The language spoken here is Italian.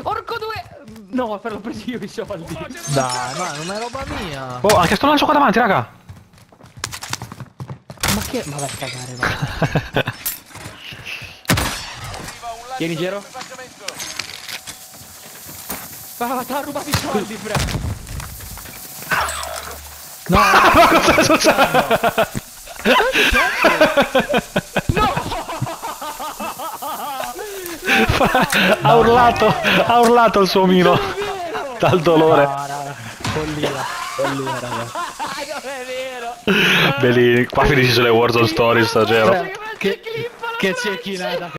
Orco due! No, però l'ho preso io i soldi. Dai, ma non è roba mia. Oh, anche sto lancio qua davanti, raga. Ma che... Ma vai a cagare, va. Tieni, Gero. Va, ti ha rubato i soldi, Fra. No, Ma cosa è successo? No! Ha urlato il suo omino dal dolore. no, raga. Follia, raga. Non è vero! Bellini, qua finisce sulle Warzone Stories, sto giro. Che cecchinata.